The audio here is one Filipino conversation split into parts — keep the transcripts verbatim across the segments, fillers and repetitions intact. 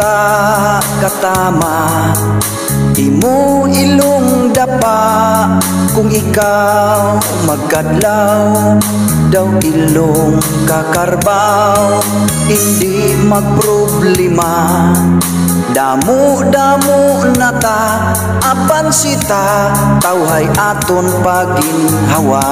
kwarta katama, imo ilong dapa. Kung ikaw magkadlaw, daw ilong kakarbaw, hindi magproblema. Damo-damo nata, apan sita, tawhay aton paginhawa.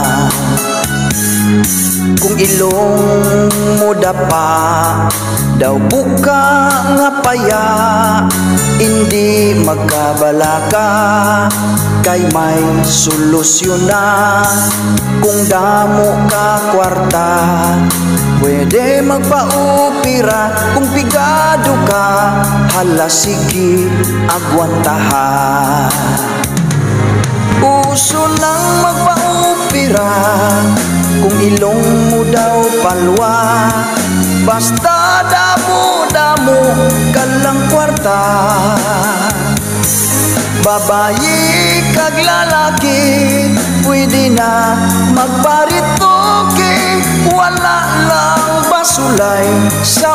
Kung ilong mo dapa, daw buka nga paya, hindi magkabalaka, kay may solusyon na. Kung damo ka kwarta, pwede magpaupira. Kung pigado ka, hala sige, agwantaha. Uso nang magpaupira, kung ilong mo daw palwa, basta damo-damo kalang kwarta. Babayi kag lalaki, pwede na magparitoke, wala lang basulay sa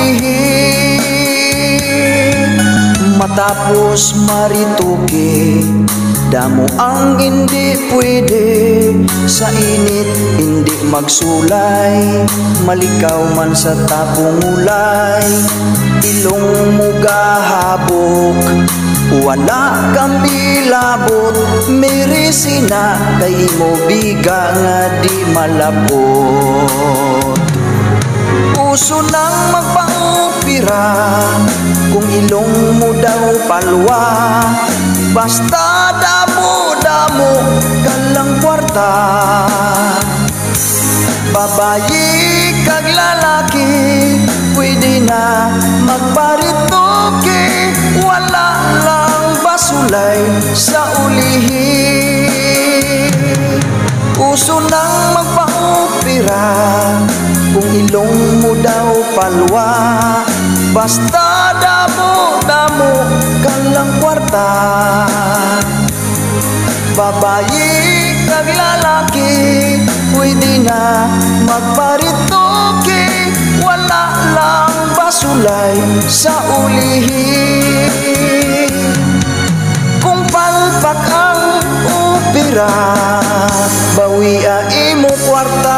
ulihin. Matapos maritoke, damo ang hindi pwede, sa init hindi magsulay, malikaw man sa tapong ulay. Ilong mo gahabok, wala kang bilabot, may resina kay mo biga nga di malapot. Uso nang magpaupira, kung ilong mo daw palwa, basta damo-damo kalang kwarta. Babayi kag lalaki, pwede na magparitoke, wala lang basulay sa ulihin. Uso nang magpaupira, kung ilong mo daw palwa, basta damo-damo kalang kwarta. Babayi kag lalaki, pwede na magparitoke, wala lang basulay sa ulihin. Kung palpak ang upira, bawi a imo kwarta.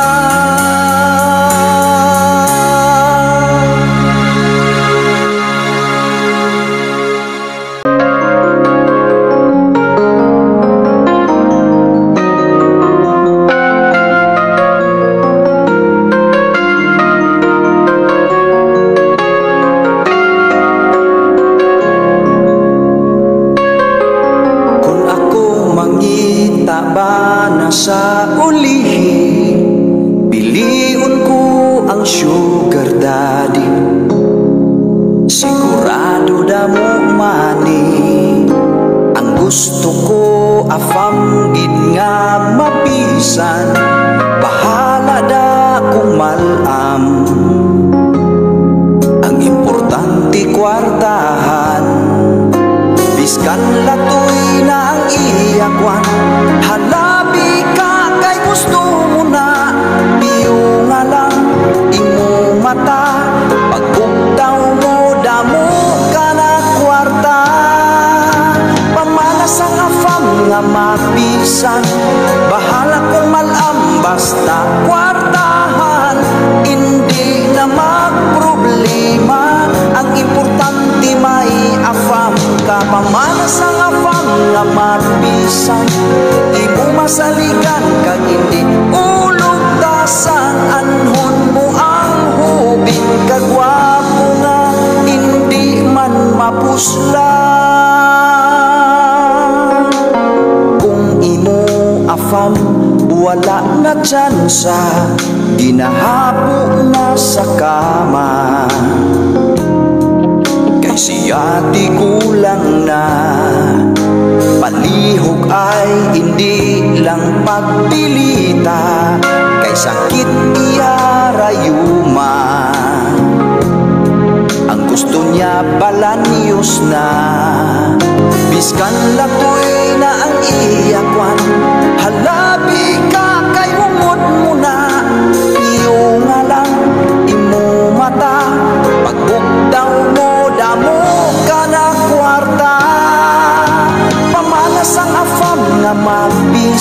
Sa ulihin, piliun ko ang sugar daddy. Sigurado damo mani, ang gusto ko afam gid nga mapisan. Bahala da kung malam, ang importante kwartahan. Biskan latoy na ang iyakwan, halabi ka kay gusto mo na. Piyo nga lang imo mata, pagbugtaw mo damo ka na kwarta. Pamalas ang afam nga mapisan, bahala kung malam basta kwartahan. Hindi na magproblema, ang importante may afam ka. Pamalas ang afam nga mapisan, di mo masaligan kag hindi ulugtasan. Anhon mo ang hubin kagwapo nga hindi man mapuslan. Kung imo afam wala na tsansa, ginahapo na sa kama. Kay siya di kulang na, palihog ay hindi lang pagpilita. Kay sakit iya rayuma, ang gusto niya balanyos na. Biskan latoy na ang iyakwan, halabi ka kay humod mo na. Iyo nga lang imo mata, pagbugtaw mo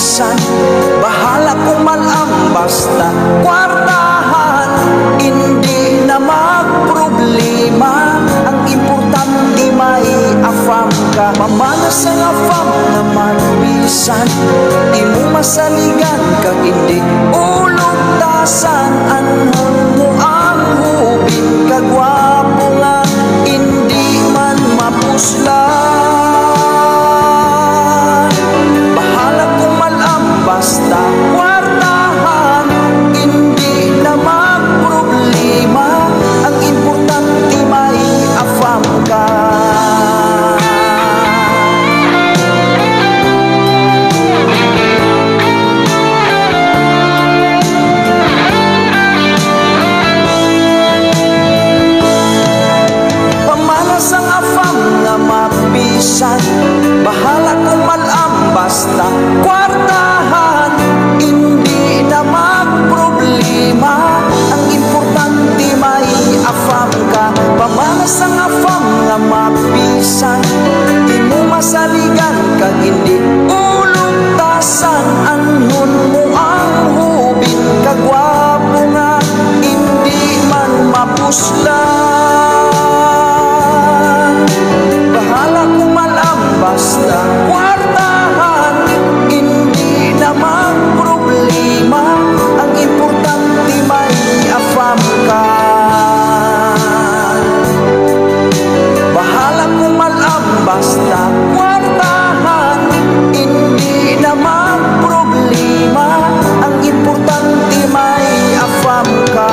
mapisan. Bahala kung malam basta kwartahan, hindi na magproblema. Ang importante may afam ka, mamanas ang afam na mapisan. Di mo masaligan kag hindi ulugtasan. Anhon mo ang hubin kagwapo nga hindi man mapuslan. Bahala kung malam basta kwartahan, hindi na magproblema. Ang importante may afam ka. Pamalas ang afam nga mapisan. Bahala kung malam basta kwartahan, hindi na magproblema. Ang importante may afam ka. Pamalas ang afam nga mapisan. Di mo masaligan kag hindi ulugtasan. Anhon mo ang hubin kagwapo nga hindi man mapuslan. Bahala kung malam basta kwartahan, hindi na magproblema. Ang importante may afam ka. Bahala kung malam basta kwartahan, hindi na magproblema. Ang importante may afam ka.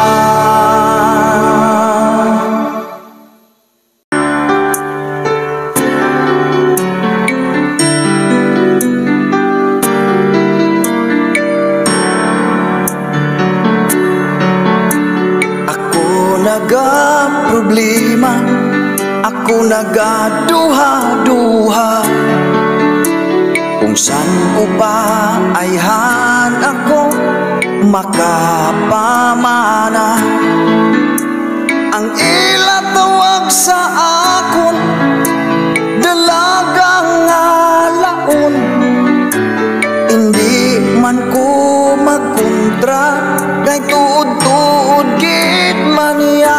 Problema, ako nagaduha-duha kung saan ko pa ay han ako makapamana. Ang ila tawag sa akon dalagang ngalaon, hindi man ko magkontra kay tuod-tuod gid man ya.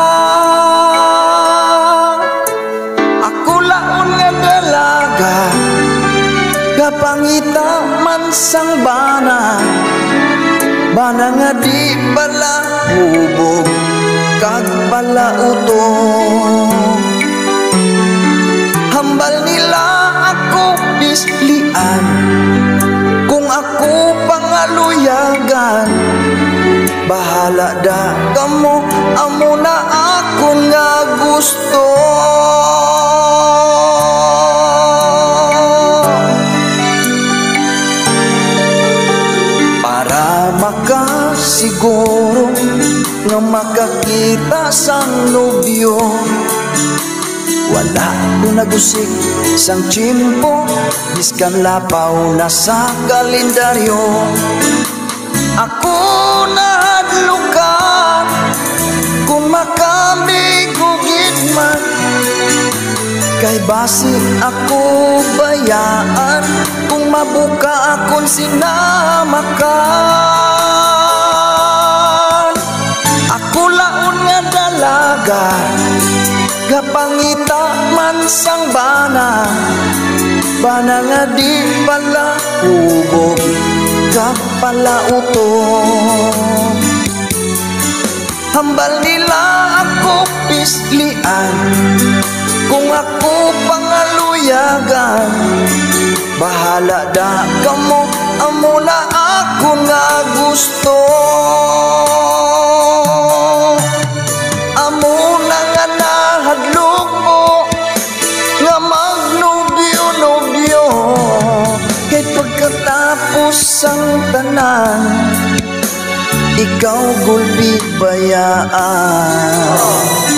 Kapangita man sang bana, bana nga di pala hubog kag pala utong. Hambal nila ako bislian kung ako pangaluyagan. Bahala da kamo, amo na ako nga gusto. Makasiguro nga makakita sang nobyo, wala ko nagusik sang tsimpo, biskan lapaw na sa kalendaryo. Ako nahadlukan kung makamigugid man, kay basi ako bayaan kung mabuka akong sinamakan. Ako laon nga dalaga, gapangita man sang bana, bana nga di pala hubog kag pala utong. Hambal nila ako pislian kung ako pangaluyagan. Bahala da kamo, amo na ako nga gusto. Amo na nga nahadlok mo nga magnobyo-nobyo, kay pagkatapos ang tanan ikaw gulpi bayaan.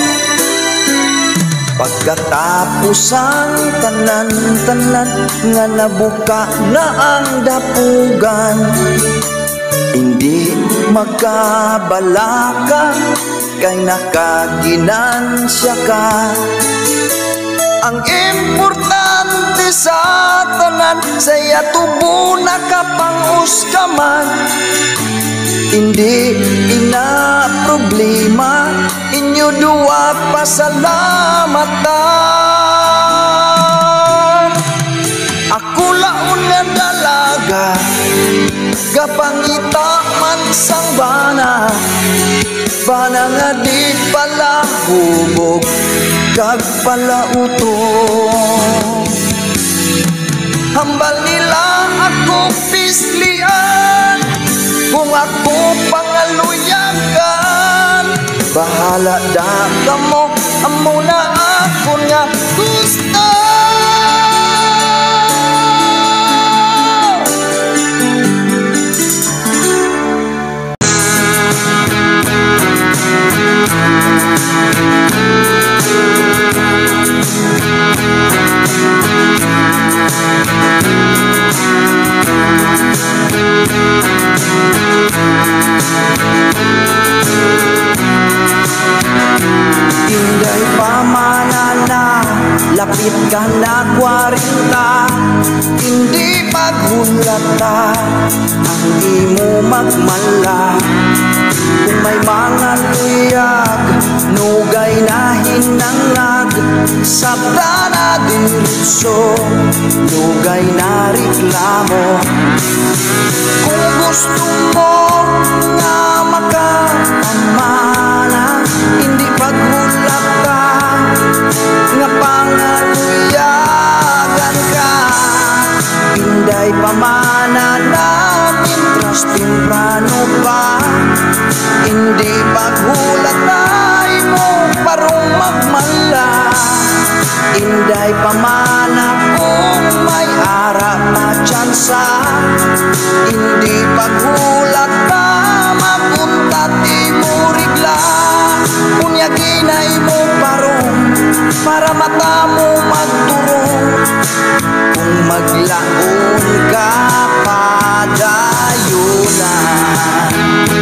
Pagkatapos ang tanan-tanan nga nabuka na ang dapugan, hindi magkabalaka kay nakaginansya ka. Ang importante sa tanan saya tubo nakapangos ka man. Hindi ina problema, inyo duwa pasalamatan. Ako laon nga dalaga, gapangita man sang bana, bana nga di pala hubog, kag pala utong. Hambal nila ako pislian, kung ako pangaluyagan. Bahala da ka mo, amo na ako nga gusto. Inday pamanana, lapit ka na kwarenta, hindi paghulata ang di mo magmala. Kung may mga luyag, nugay na hinangag, sabda na diritso, nugay na reklamo. Kung gusto mo nga makapamana, hindi paghulata nga pangaluyagan ka. Inday pamana namin tras temprano pa, hindi paghulata mo parong magmala. Inday pamana kung may ara pa tsansa, hindi paghulata mapunta di mo rigla. Punyaginay mo parong para mata mo magturong, kung maglaon ka padayunan.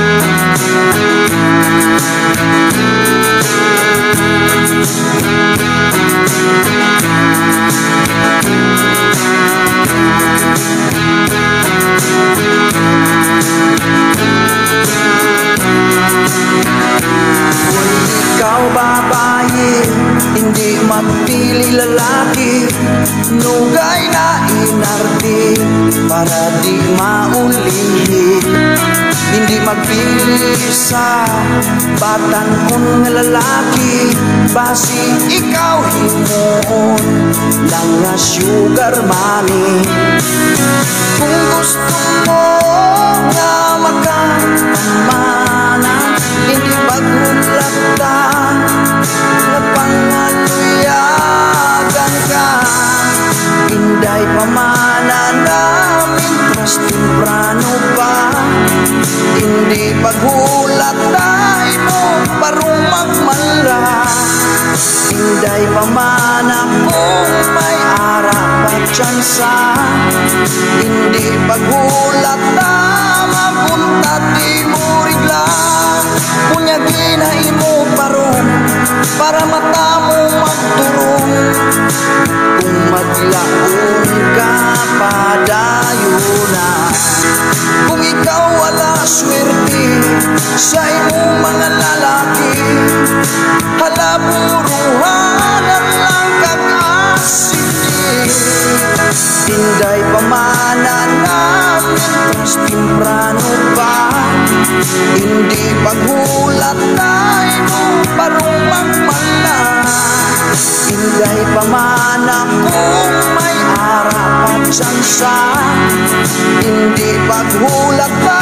Kung ikaw babae, hindi mapili lalaki, nugay na inarte para di maulihi. Hindi magpili sa batan kung lalaki, basi ikaw himoon lang nga sugar mommy. Kung gusto mo nga makapamana, hindi paghulata nga pangaluyagan ka. Inday pamana namin tras temprano pa, hindi paghulata mo parong magmala. Inday pamana kung may ara pa tsansa, hindi paghulata mapunta di mo rigla. Punyaginay mo parong para mata mo magturong, kung maglaon ka padayunan. Kung ikaw wala swerte sa imong mga lalaki, hala puruhanan lang kag-asiki. Inday pamana namin tras temprano pa, hindi paghulata mo parong magmala. Inday pamana kung may ara pa tsansa, hindi paghulata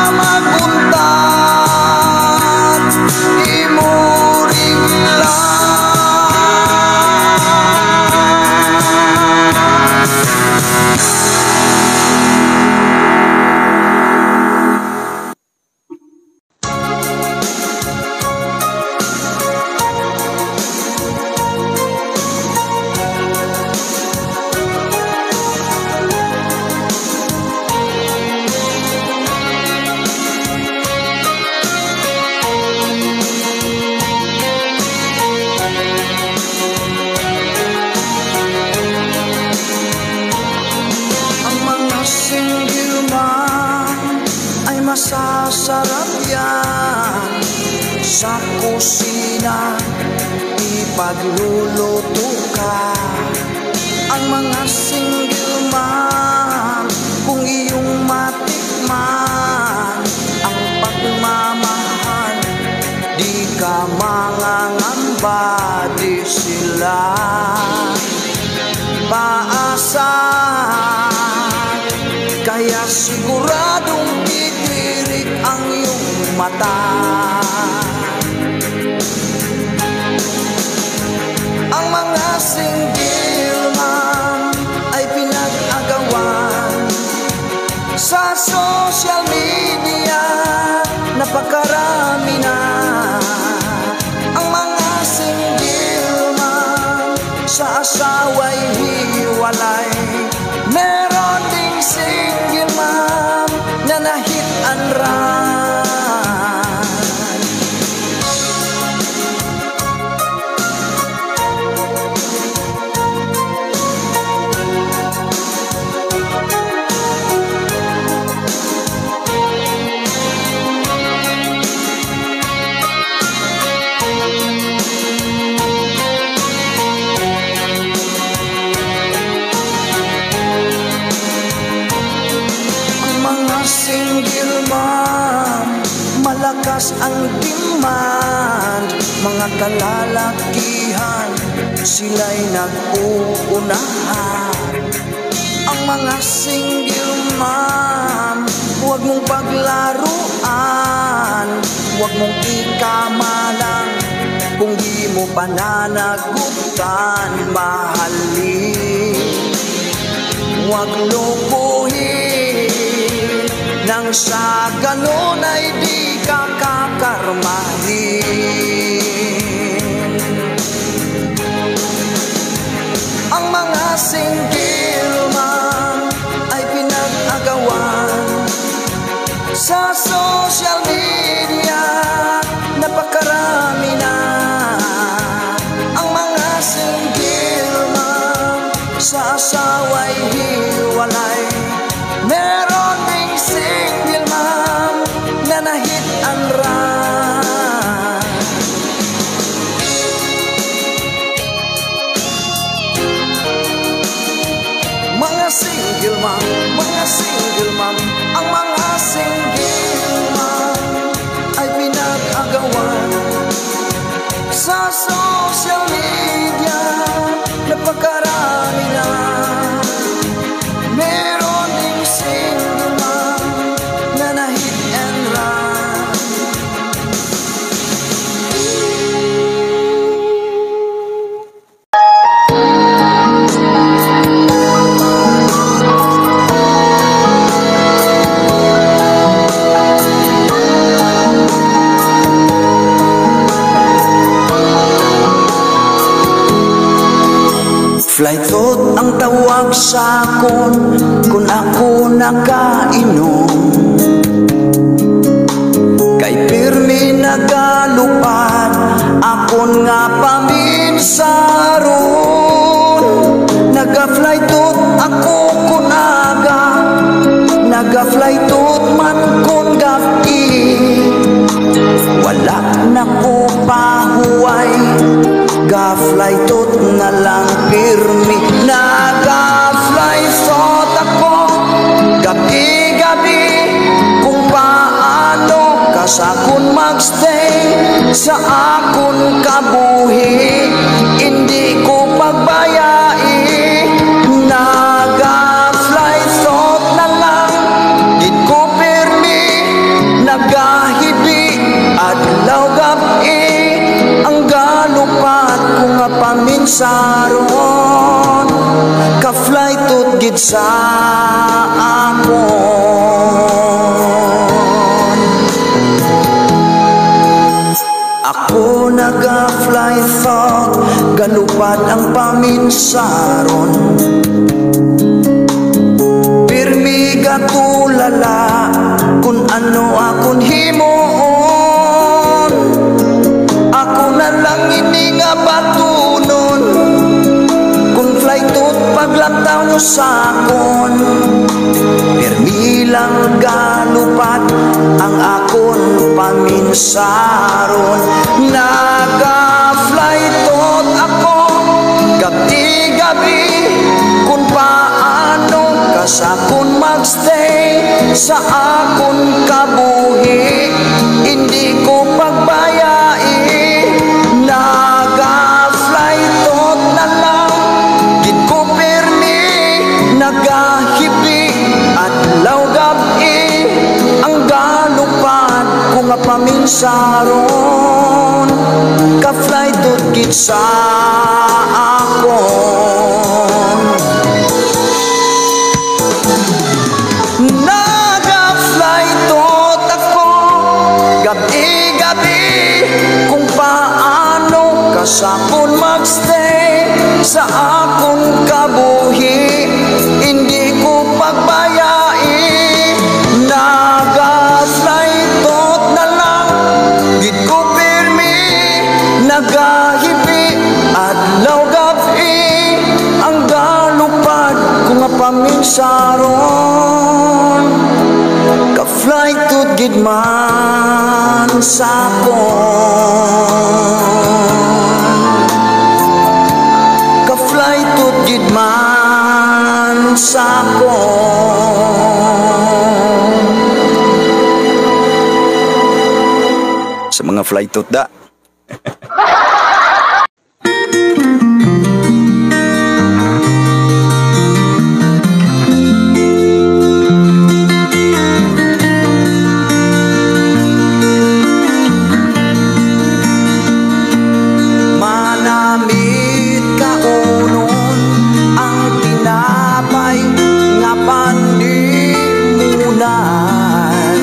maguntat di mo rigla. magluluto ka. Ang mga single man, kung iyong matikman ang pagmamahal, di ka mangangamba, di sila paasan. Kaya siguradong titirik ang iyong mata. Ang mga single man ay pinag-agawan sa social media, napakarami na. Ang mga single man sa asawa'y hiwalay. Meron ding single man na na-hit and run. Single mom, malakas ang demand. Mga kalalakihan, sila'y nag-uunahan. Ang mga single mom, huwag mong paglaruan, huwag mong ikamalang kung di mo pananagutan. Mahalin, huwag lukuhin, nang sa ganon ay di ka kakarmahin. Ang mga single man ay pinag-agawan sa social media, napakarami na. Ang mga single man sa asawa'y hiwalay. Meron ding single man na na-hit and run. Mga single man, mga single man, ang mga single man ay pinag-agawan sa social media, napakarami na. Meron ding single man na na-hit and run. Flight thought ang tawag sakon kung ako nakainom. Kay pirmi nagalupad akon nga paminsaron. Naga-flight thought ako kun aga, naga-flight thought man kun gabi. Wala na ko pahuway, ga-fly thought na lang pirmi. Naga-fly thought ako gabi-gabi kung paano kasakon magstay sa akon kabuhi. Hindi ko pagbayai. Naga-fly thought na lang, di ko pirmi. Nagahibi adlaw gabi, ang galupat ko nga paminsaron. Ka-fly thought gid sa akon. Ako naga-fly thought, galupat ang paminsaron. Pirmi gatulala kung ano akon himoon. Ako na lang ini nga batunon kung fly thought paglataw nyo sakon. Pirmi lang galupat ang akon paminsaron. Naga-fly thought gabi kung paano ka sa kun magstay sa akon kabuhi, hindi ko pagbayai. Naga-fly tot na lang, gid ko pirmi, nagahibi at gabi ang galupad ko nga paminsaron, ka-fly tot gid sa akon. Naga-fly tot ako gabi-gabi kung paano ka sa kun magstay sa akon kabuhi, hindi ko pagbayai. Naga-fly tot na lang, gid ko pirmi, nagahibi at gabi ang galupad ko nga paminsaron, ka-fly tot gid man sakon, ka-fly tot gid man sakon. Sa mga fly tot da. Manamit ka unon ang tinapay nga pandimunan,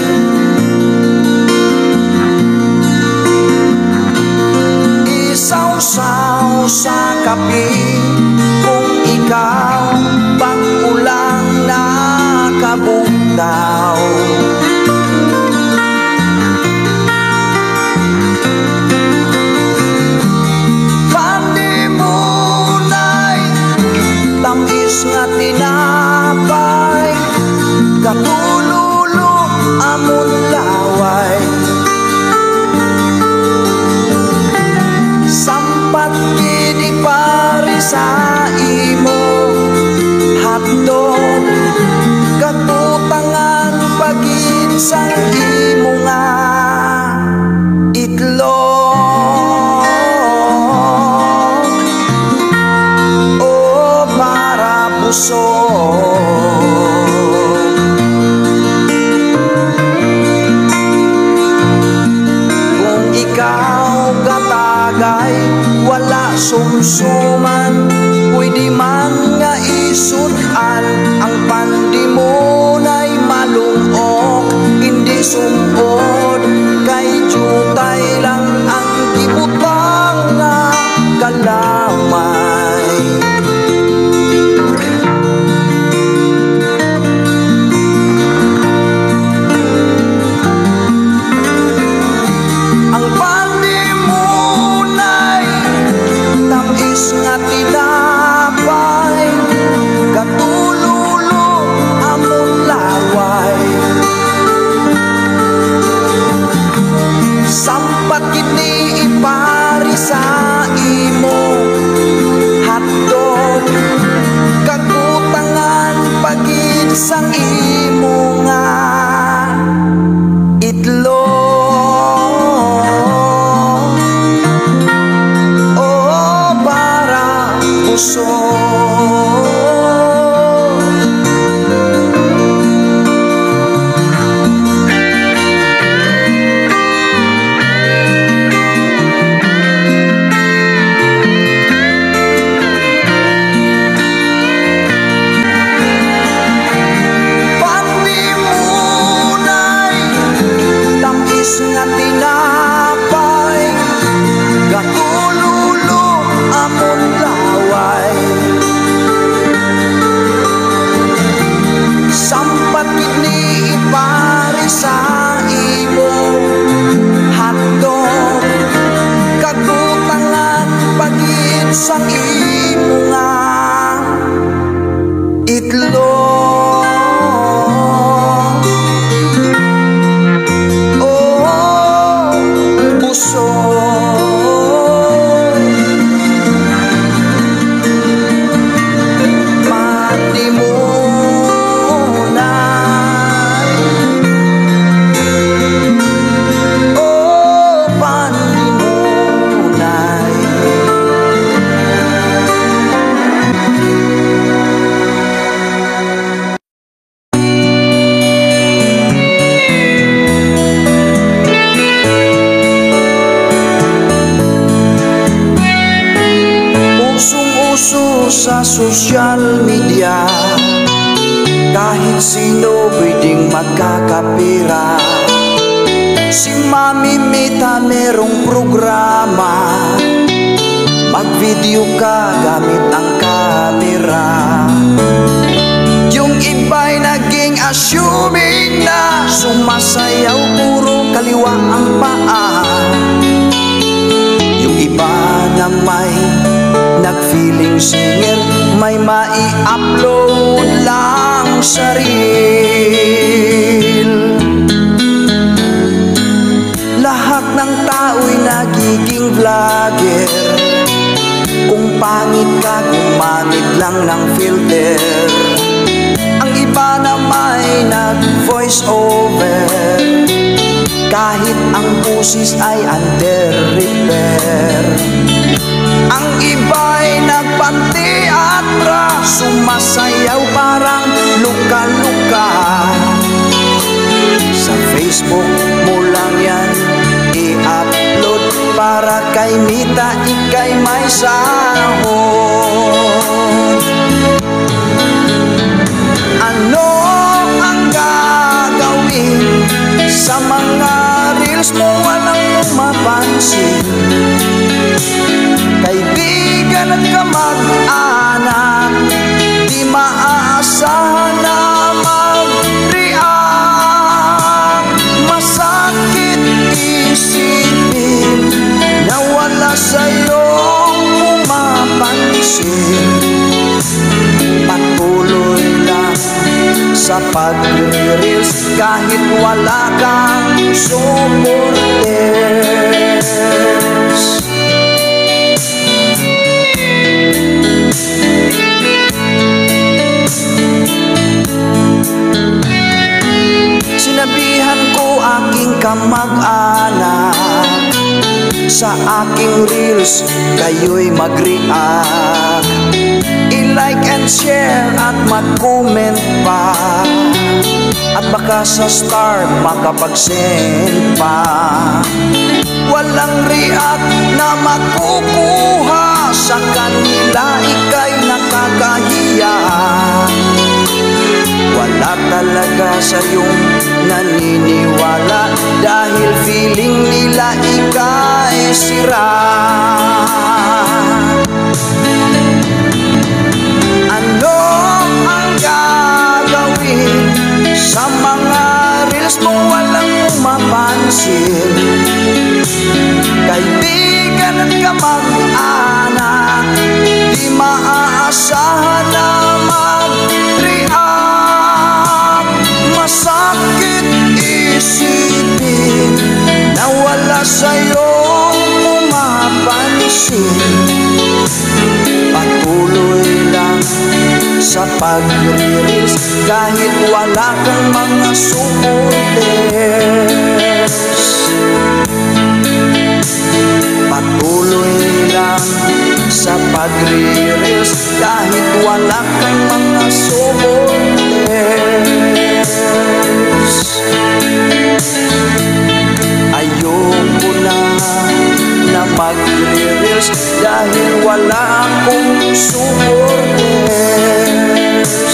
isaw-saw sa kape kung ikaw pag-ulang nakabugtaw. Pandimunay, tamis nga tinapay, katululo amon laway. Sampat gidi pari sa imo hatdog, katutangan pagid sang imo nga itlog. O para busog, kung ikaw katagay wala sumsuman, pwede man nga isudan ang pandimunay malungok, hindi sumpod kay jutay lang ang gibutang nga kalamay. Ang pandimunay, tamis nga tinapay, katululo amon laway. Sampat kini ipari sa imo hatdog, kakutangan pagid sang imo nga itlog. O para busog, pandimunay, tamis nga tinapay, katululo amon laway. sa social media, kahit sino pwedeng magkakapira. Si Mami Mita merong programa, mag-video ka gamit ang kamera. Yung iba'y naging assuming na sumasayaw puro kaliwa ang paa. Yung iba na may nag-feeling singer, may mai-upload lang sa reel. Lahat ng tao'y nagiging vlogger. Kung pangit ka, gumamit lang ng filter. Ang iba na may nag-voice over, kahit ang pusis ay under repair. Ang iba'y nagpanteatra, sumasayaw parang luka-luka. Sa Facebook mo lang yan i-upload, para kay Mita ika'y may sahod. Ano ang gagawin sa mga reels mo walang mapansin? Kaibigan at kamag-anak, di maaasahan na mag-react. Masakit isipin na wala sa'yong pumapansin. Patuloy lang sa pag-reels kahit wala kang supporters. Sinabihan ko aking kamag-anak, sa aking reels kayo'y mag-react, i-like and share at mag-comment pa, at baka sa star makapag-send pa. Walang react na makukuha sa kanila, ika'y nakakahiya. Wala talaga sa'yong naniniwala, dahil feeling nila ika'y sira. Ano ang gagawin sa mga reels mo walang mapansin? Kaibigan at kamag-anak, di maaasahan na mag-react. Masakit isipin na wala sa'yong pumapansin. Patuloy lang sa pag-reels kahit wala kang mga supporters. Patuloy lang sa pag-reels kahit wala kang mga supporters. Ayoko na na mag-reels dahil wala akong supporters.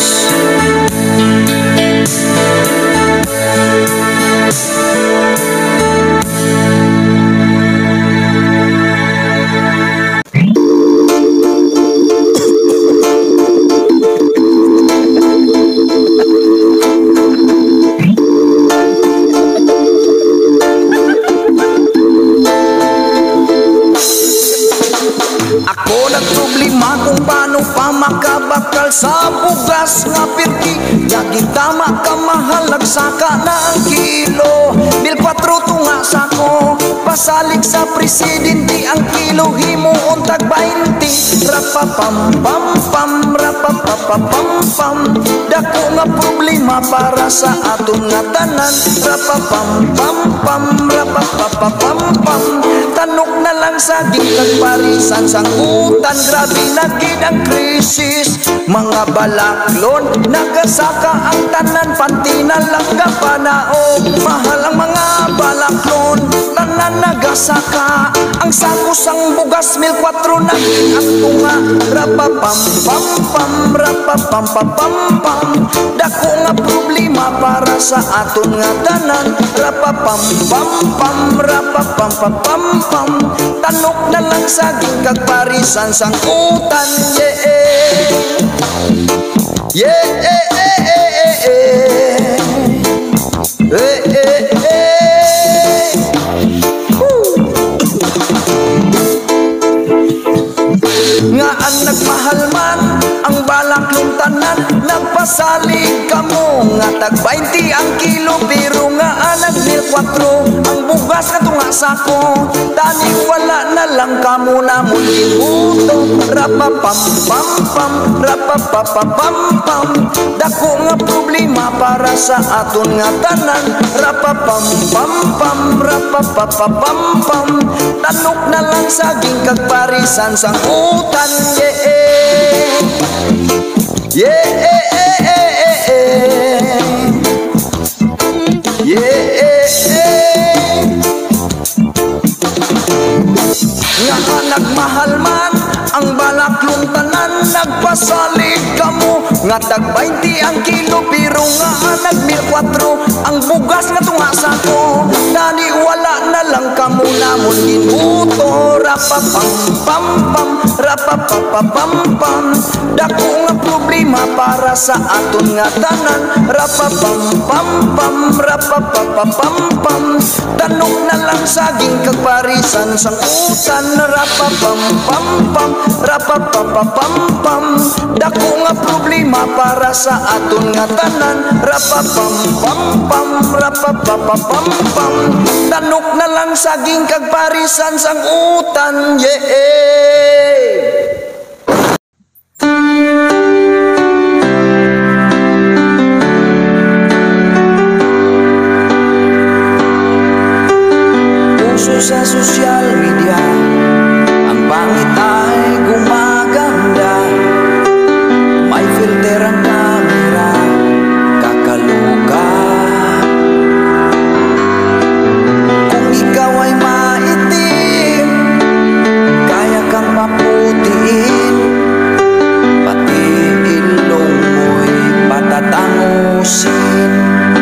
Makabakal sa bugas nga pirki, laging tama ka mahal, nagsaka na ang kilo. Mil patro tunga sako, pasalig sa presidente ang kilo, himo untag bainte. Rapapam pam pam, rapapapam pam, dako nga problema para sa aton nga tanan. Rapapam pam pam, rapapapam pam, tanok na lang sa gitag parisan sang utan, grabe na gid ang krisis. mga balaklon, nagasaka ang tanan, panti na lang kapanaog. Mahal ang mga balaklon, tanan nagasaka. Ang sakos ang bugas, mil kwatro naging ang tunga. Rapapam pam pam, rapapam pam pam pam. Dako nga problema para sa aton nga tanan. Rapapam pam pam, rapapam pam pam pam. Tanok na lang saging kag parisan sang utan. Yeah yeah yeah yeah yeah yeah yeah. Nga ang nagmahal man ang balaklong tanan, nagpasalig kamo nga tag twenty ang kilo, pero nga anag mil kwatro ang bugas na tunga sako. Tani wala na lang kamo na muli uto. Rapapam pam pam, rapapapam pam. Dako nga problema para sa aton nga tanan. Rapapam pam pam, rapapapam pam. Tanok na lang saging kag parisan sang utan. Yeah yeah yeah yeah yeah yeah yeah. Nga nagmahal man ang balaklong tanan, nagpasalig kamo nga tag twenty ang kilo, pero nga nag mil kwatro ang bugas nga tunga sako. Dani wala na lang kamo namon ginuto. Rapapam pam pam, rapapapam pam. Dako nga problema para sa aton nga tanan. Rapapam pam pam, rapapapam pam. Tanok na lang saging kag parisan sang utan. Rapapam pam pam, rapapapam pam. Dako nga problema para sa aton nga tanan. Rapapam pam pam, rapapapam pam. Tanok na lang saging kag parisan sang utan. Yeah. Uso sa social media, ang pangit ay gumaganda. May filter ang camera, kakaluka. Kung ikaw ay maitim, kaya kang maputiin. Pati ilong mo'y patatangusin.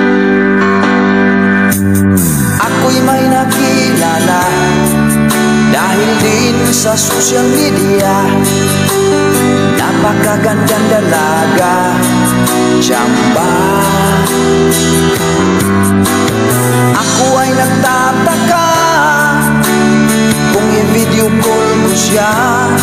Ako'y may nakilala dahil din sa social media. Napakagandang dalaga, tsamba. Ako ay nagtataka kung i-video call ko siya.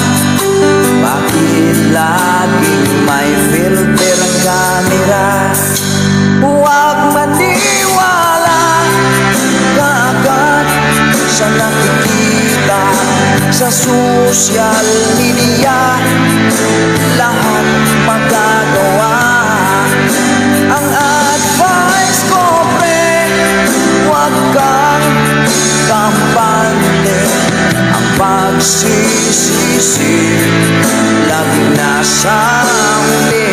Bakit laging may filter ang camera? Huwag maniwala kaagad sa nakikita sa social media. Lahat magagawa. Ang advice ko, pre, huwag kang kampante. Ang pagsisisi laging nasa huli.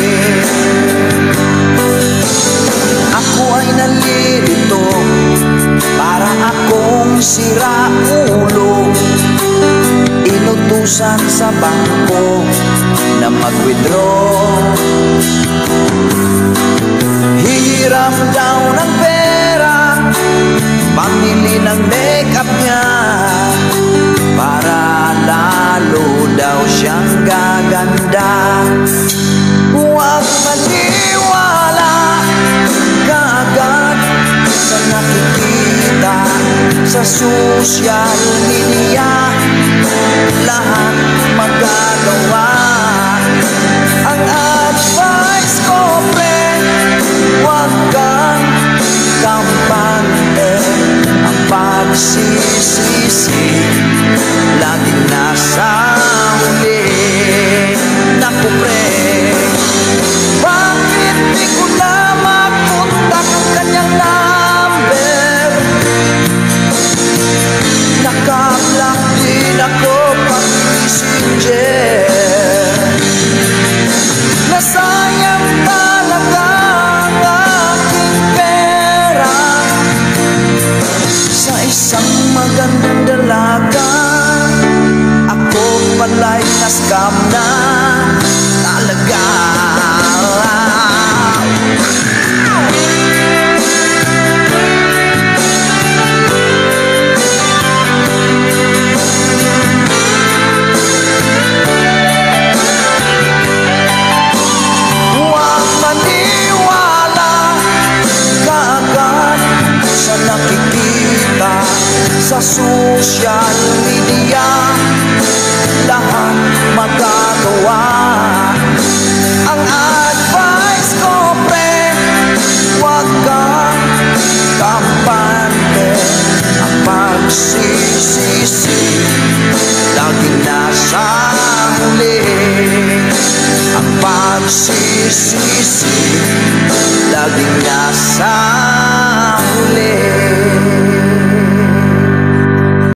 Ako ay nalilito para akong siraulo. Inutusan sa bangko na mag-withdraw. Hihiram daw ng pera, pamili ng make-up niya, para lalo daw siyang gaganda. Huwag maniwala kaagad sa nakikita sa social media. Lahat